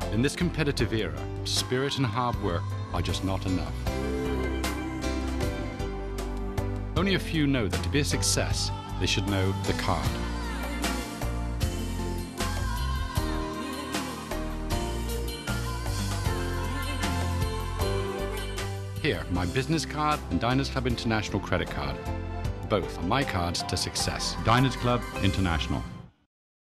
In this competitive era, spirit and hard work are just not enough. Only a few know that to be a success, they should know the card. Here, my business card and Diners Club International credit card. Both are my cards to success. Diners Club International.